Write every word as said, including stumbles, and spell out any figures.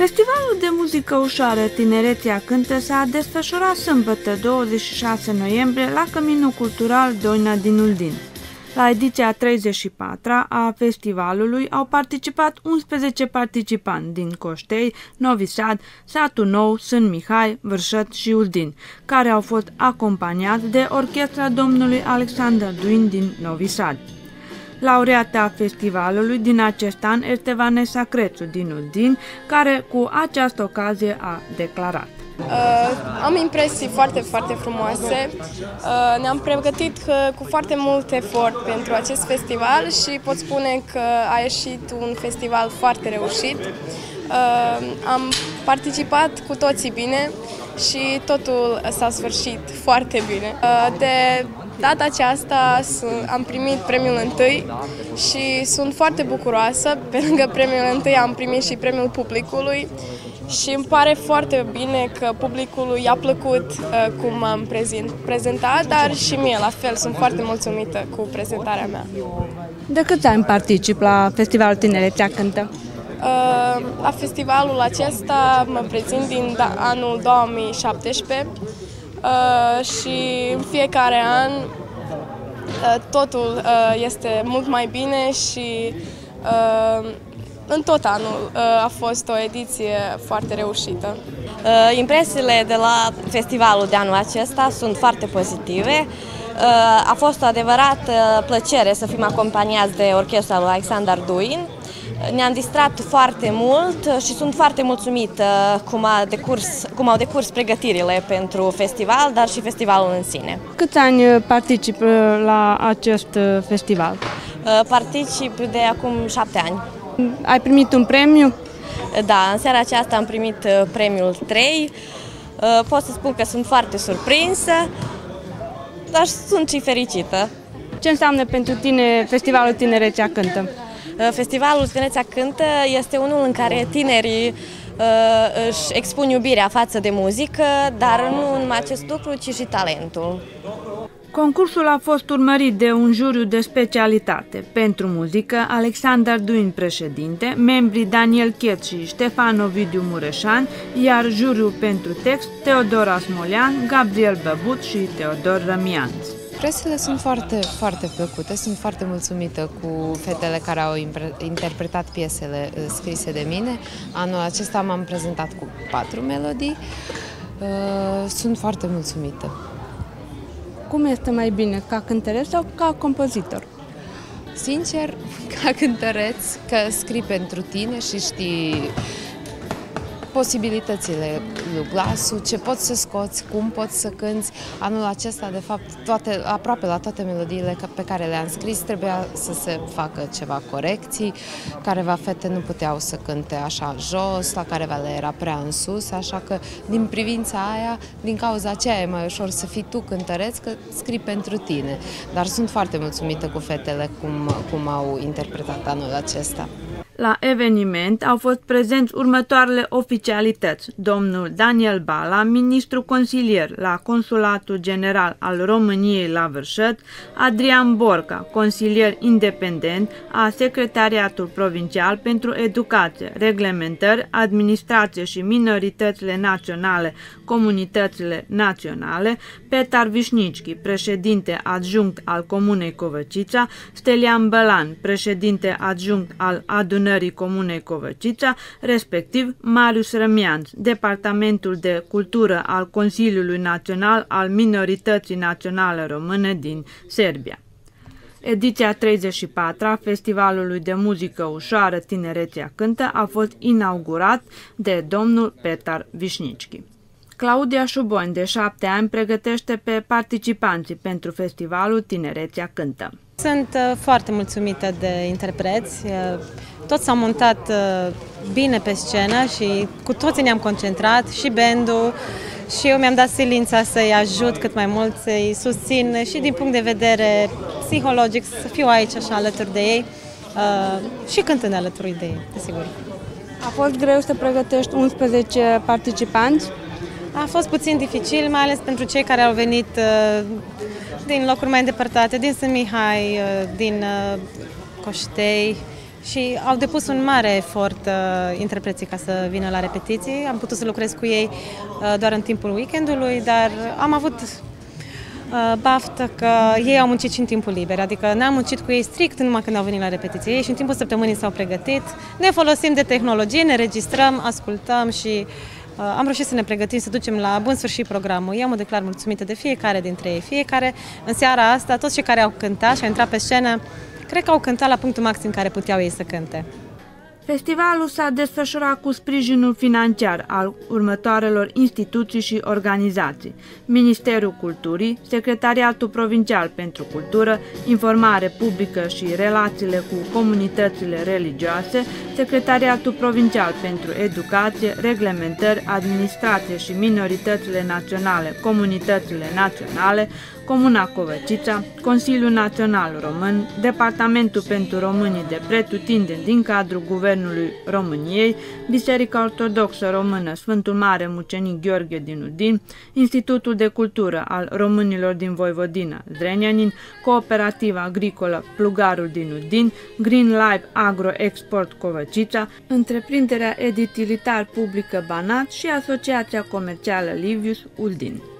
Festivalul de muzică ușoară Tinerețea Cântă s-a desfășurat sâmbătă douăzeci și șase noiembrie la Căminul Cultural Doina din Uldin. La ediția treizeci și patra a festivalului au participat unsprezece participanți din Coștei, Novi Sad, Satul Nou, Sân Mihai, Vârșăt și Uldin, care au fost acompaniați de orchestra domnului Alexander Duin din Novi Sad. Laureata festivalului din acest an este Vanessa Crețu din Uldin, care cu această ocazie a declarat: Uh, am impresii foarte, foarte frumoase. Uh, ne-am pregătit uh, cu foarte mult efort pentru acest festival și pot spune că a ieșit un festival foarte reușit. Uh, am participat cu toții bine și totul s-a sfârșit foarte bine. Uh, de data aceasta am primit premiul întâi și sunt foarte bucuroasă. Pe lângă premiul întâi am primit și premiul publicului. Și îmi pare foarte bine că publicului i-a plăcut uh, cum am prezentat, dar și mie la fel, sunt foarte mulțumită cu prezentarea mea. De câți ani particip la Festivalul Tinerețea Cântă? Uh, la festivalul acesta mă prezint din anul două mii șaptesprezece uh, și în fiecare an uh, totul uh, este mult mai bine și uh, în tot anul a fost o ediție foarte reușită. Impresiile de la festivalul de anul acesta sunt foarte pozitive. A fost o adevărată plăcere să fim acompaniați de orchestra lui Alexander Duin. Ne-am distrat foarte mult și sunt foarte mulțumită cum, a decurs, cum au decurs pregătirile pentru festival, dar și festivalul în sine. Câți ani particip la acest festival? Particip de acum șapte ani. Ai primit un premiu? Da, în seara aceasta am primit premiul trei. Pot să spun că sunt foarte surprinsă, dar sunt și fericită. Ce înseamnă pentru tine Festivalul Tinerețea Cântă? Festivalul Tinerețea Cântă este unul în care tinerii își expun iubirea față de muzică, dar nu numai acest lucru, ci și talentul. Concursul a fost urmărit de un juriu de specialitate. Pentru muzică, Alexander Duin, președinte, membrii Daniel Chet și Ștefan Ovidiu Mureșan, iar juriul pentru text, Teodora Smolean, Gabriel Băbut și Teodor Rămianț. Impresiile sunt foarte, foarte plăcute, sunt foarte mulțumită cu fetele care au interpretat piesele scrise de mine. Anul acesta m-am prezentat cu patru melodii, sunt foarte mulțumită. Cum este mai bine, ca cântăreț sau ca compozitor? Sincer, ca cântăreț, că scrii pentru tine și știi posibilitățile lui glasul, ce poți să scoți, cum poți să cânți. Anul acesta, de fapt, toate, aproape la toate melodiile pe care le-am scris, trebuia să se facă ceva corecții. Careva fete nu puteau să cânte așa jos, la careva le era prea în sus, așa că din privința aia, din cauza aceea e mai ușor să fii tu cântăreț, că scrii pentru tine. Dar sunt foarte mulțumită cu fetele cum, cum au interpretat anul acesta. La eveniment au fost prezenți următoarele oficialități: domnul Daniel Bala, ministru consilier la Consulatul General al României la Vârșăt, Adrian Borca, consilier independent a Secretariatul Provincial pentru Educație, Reglementări, Administrație și Minoritățile Naționale, Comunitățile Naționale, Petar Vișnicchi, președinte adjunct al Comunei Covăcița, Stelian Bălan, președinte adjunct al Adunării Comunei Covăcița, respectiv Marius Rămianț, Departamentul de Cultură al Consiliului Național al Minorității Naționale Române din Serbia. Ediția treizeci și patru a Festivalului de Muzică Ușoară Tinerețea Cântă a fost inaugurat de domnul Petar Vișnicchi. Claudia Șubon, de șapte ani, pregătește pe participanții pentru Festivalul Tinerețea Cântă. Sunt uh, foarte mulțumită de interpreți. Uh, toți s-au montat uh, bine pe scenă și cu toții ne-am concentrat, și bandul, și eu mi-am dat silința să-i ajut cât mai mult, să-i susțin și din punct de vedere psihologic, să fiu aici așa alături de ei uh, și cântând alături de ei, desigur. A fost greu să pregătești unsprezece participanți? A fost puțin dificil, mai ales pentru cei care au venit uh, din locuri mai îndepărtate, din Sân Mihai, uh, din uh, Coștei, și au depus un mare efort uh, interpreții ca să vină la repetiții. Am putut să lucrez cu ei uh, doar în timpul weekendului, dar am avut uh, baftă că ei au muncit și în timpul liber, adică n-am muncit cu ei strict numai când au venit la repetiție. Ei și în timpul săptămânii s-au pregătit, ne folosim de tehnologie, ne registrăm, ascultăm și uh, am reușit să ne pregătim, să ducem la bun sfârșit programul. Eu mă declar mulțumită de fiecare dintre ei, fiecare în seara asta, toți cei care au cântat și au intrat pe scenă, cred că au cântat la punctul maxim care puteau ei să cânte. Festivalul s-a desfășurat cu sprijinul financiar al următoarelor instituții și organizații: Ministerul Culturii, Secretariatul Provincial pentru Cultură, Informare Publică și Relațiile cu Comunitățile Religioase, Secretariatul Provincial pentru Educație, Reglementări, Administrație și Minoritățile Naționale, Comunitățile Naționale, Comuna Covăcița, Consiliul Național Român, Departamentul pentru Românii de pretutindeni din cadrul Guvernului României, Biserica Ortodoxă Română Sfântul Mare Mucenic Gheorghe din Udin, Institutul de Cultură al Românilor din Voivodina Zrenjanin, Cooperativa Agricolă Plugarul din Udin, Green Life Agro Export Covăcița, Întreprinderea Editilitar Publică Banat și Asociația Comercială Livius Udin.